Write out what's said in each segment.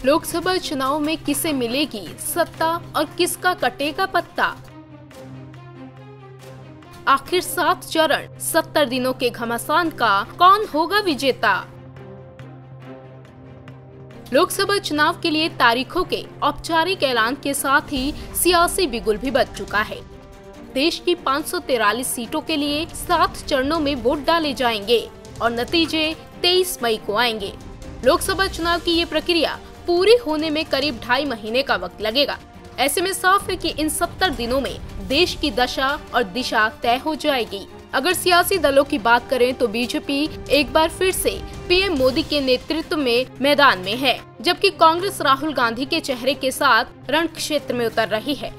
लोकसभा चुनाव में किसे मिलेगी सत्ता और किसका कटेगा पत्ता। आखिर 7 चरण 70 दिनों के घमासान का कौन होगा विजेता। लोकसभा चुनाव के लिए तारीखों के औपचारिक ऐलान के साथ ही सियासी बिगुल भी बज चुका है। देश की 543 सीटों के लिए 7 चरणों में वोट डाले जाएंगे और नतीजे 23 मई को आएंगे। लोकसभा चुनाव की ये प्रक्रिया पूरी होने में करीब 2.5 महीने का वक्त लगेगा। ऐसे में साफ है कि इन 70 दिनों में देश की दशा और दिशा तय हो जाएगी। अगर सियासी दलों की बात करें तो बीजेपी एक बार फिर से पीएम मोदी के नेतृत्व में मैदान में है, जबकि कांग्रेस राहुल गांधी के चेहरे के साथ रण क्षेत्र में उतर रही है।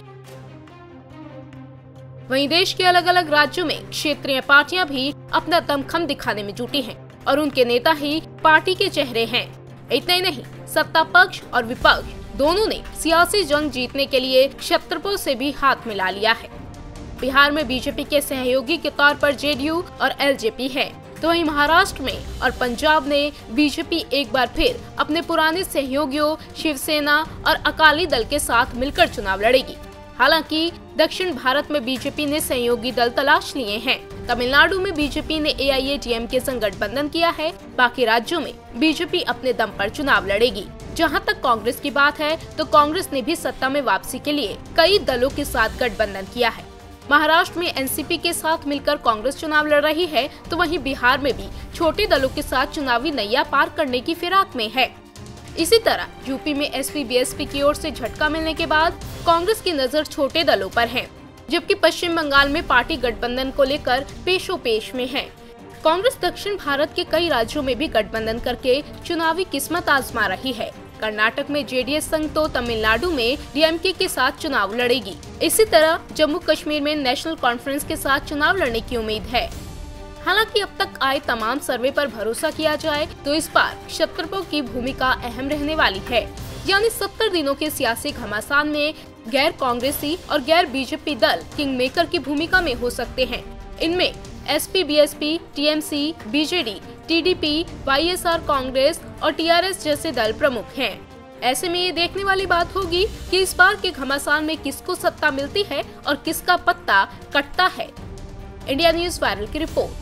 वहीं देश के अलग अलग राज्यों में क्षेत्रीय पार्टियां भी अपना दमखम दिखाने में जुटी हैं और उनके नेता ही पार्टी के चेहरे हैं। इतना ही नहीं, सत्ता पक्ष और विपक्ष दोनों ने सियासी जंग जीतने के लिए क्षत्रपों से भी हाथ मिला लिया है। बिहार में बीजेपी के सहयोगी के तौर पर जेडीयू और एलजेपी है, तो वहीं महाराष्ट्र में और पंजाब में बीजेपी एक बार फिर अपने पुराने सहयोगियों शिवसेना और अकाली दल के साथ मिलकर चुनाव लड़ेगी। हालांकि दक्षिण भारत में बीजेपी ने सहयोगी दल तलाश लिए हैं। तमिलनाडु में बीजेपी ने एआईएडीएमके संग गठबंधन किया है। बाकी राज्यों में बीजेपी अपने दम पर चुनाव लड़ेगी। जहां तक कांग्रेस की बात है तो कांग्रेस ने भी सत्ता में वापसी के लिए कई दलों के साथ गठबंधन किया है। महाराष्ट्र में एनसीपी के साथ मिलकर कांग्रेस चुनाव लड़ रही है, तो वहीं बिहार में भी छोटे दलों के साथ चुनावी नैया पार करने की फिराक में है। इसी तरह यूपी में एसपी बीएसपी की ओर से झटका मिलने के बाद कांग्रेस की नजर छोटे दलों पर है, जबकि पश्चिम बंगाल में पार्टी गठबंधन को लेकर पेशोपेश में है। कांग्रेस दक्षिण भारत के कई राज्यों में भी गठबंधन करके चुनावी किस्मत आजमा रही है। कर्नाटक में जेडीएस संग तो तमिलनाडु में डीएमके के साथ चुनाव लड़ेगी। इसी तरह जम्मू कश्मीर में नेशनल कॉन्फ्रेंस के साथ चुनाव लड़ने की उम्मीद है। हालांकि अब तक आए तमाम सर्वे पर भरोसा किया जाए तो इस बार क्षत्रपों की भूमिका अहम रहने वाली है। यानी 70 दिनों के सियासी घमासान में गैर कांग्रेसी और गैर बीजेपी दल किंग मेकर की भूमिका में हो सकते हैं। इनमें SP BSP, TMC, BJD, TDP, YSR Congress और टीआरएस जैसे दल प्रमुख हैं। ऐसे में ये देखने वाली बात होगी कि इस बार के घमासान में किसको सत्ता मिलती है और किसका पत्ता कटता है। इंडिया न्यूज़ वायरल की रिपोर्ट।